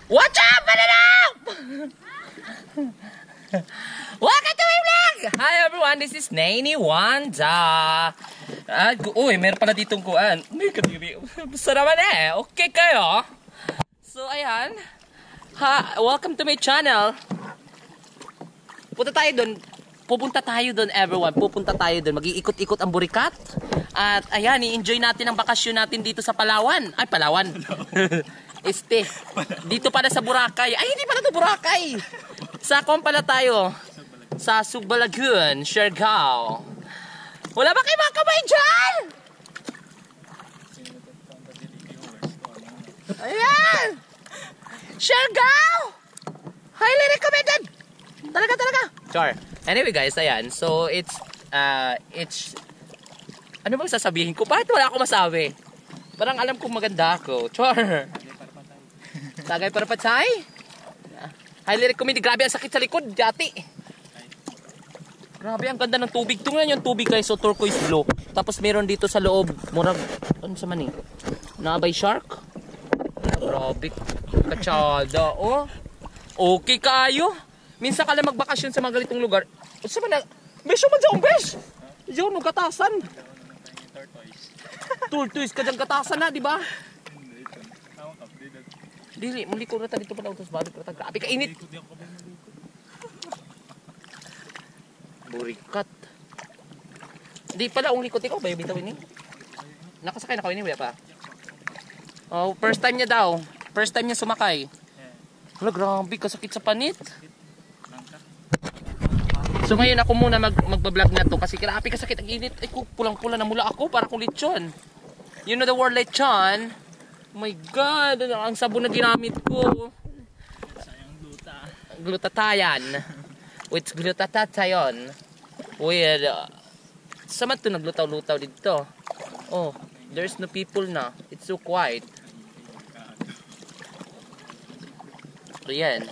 What's up, Mananap? Welcome to my vlog! Hi everyone, this is neyneywander. Uy, meron pala ditong kuan. May kadiri. Basta naman eh. Okay kayo? So, ayan. Welcome to my channel. Pupunta tayo doon everyone. Pupunta tayo doon. Mag-iikot-ikot ang burikat. At ayan, i-enjoy natin ang bakasyon natin dito sa Palawan. Ay, Palawan. Dito pala sa Boracay. Ay, hindi pala ito Boracay. Sa pala tayo. Sa Sugbalagoon, SIARGAO. Wala ba kayo mga kamay dyan? Ayan! SIARGAO! Highly recommended! Talaga. Sure. Anyway guys, ayan. So, it's ano bang sasabihin ko? Bakit wala ako masabi? Parang alam kong maganda ako. Sure. Tagay para patay? Highly recommended. Grabe ang sakit sa likod, dati. Grabe ang ganda ng tubig. Tingnan yung tubig guys, so turquoise blue. Tapos meron dito sa loob, murag, ano sa man eh? Nabay shark? Grabe. Katsada, oh. Okay kayo. Minsan ka lang magbakasyon sa mga ganitong lugar. Sa man na, beso man dyan, besh! Diyan, nagkatasan. Tortoise ka dyan katasan na, di ba? Dili, muli ko rata dito pala utos balik rata. Grabe ka init. Burikat. Di pala ang likot ikaw, bayo bitaw ini. Nakasakay na ko ini, wala pa. Oh, first time niya daw. First time niya sumakay. Wala, grabe, kasakit sa panit. So ngayon ako muna magbablog na to kasi grabe kasakit ang init. Ay, pulang-pula na mula ako para kung lechon. You know the word lechon? Oh my God, ang sabon na ginamit ko. Sayang gluta. Glutatayan. With glutatayon. With, saan ito naglutaw-lutaw dito? Oh, there's no people na. It's so quiet. So yan.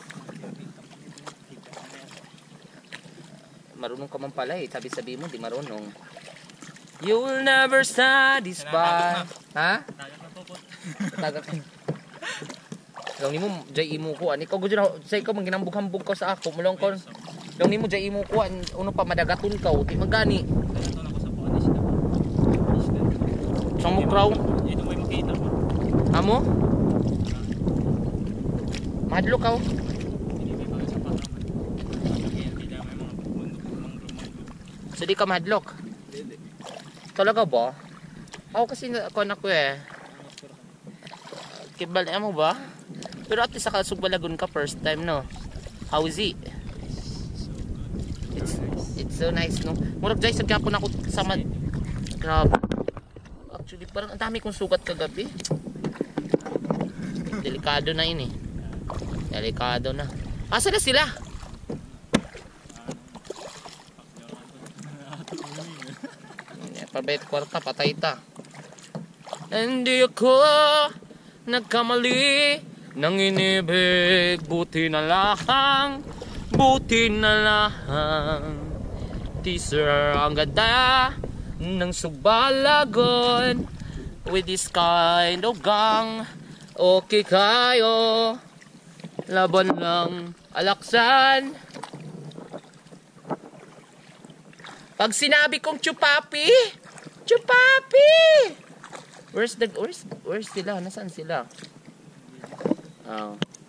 Marunong ka man pala eh. Sabi-sabi mo, di marunong. You'll never satisfy. Ha? Tagak na. Lang ni mo, jay imo ko. Ikaw gusto na, sa ikaw, manginambog-hambog ka sa ako. Lang ni mo, jay imo ko. Ano pa, madagaton ka. Di magani. Nagaton ako sa puanis na. Saan mo kraw? Ito mo yung makita mo. Amo? Mahadlo ka. Hindi may mga sa panaman. Hindi na may mga bundok. So di ka mahadlok? Hindi. Talaga ba? Ako kasi anak ko eh. Kibal mo ba? Pero at least sa Sugbalagoon ka first time, no? How is it? It's so nice, no? Murag dahil sa gapon ako sa grabe. Actually, parang ang dami kong sugat kagabi. Delikado na yun eh. Delikado na. Asa na sila? Pabait kwarta, patay ta. Hindi ako nagkamali ng inibig. Buti na lang. Teaser ang ganda ng Sugbalagoon with this kind of gang. Okay kayo, laban lang alaksan. Pag sinabi kong chupapi, where's sila? Nasaan sila? Oh.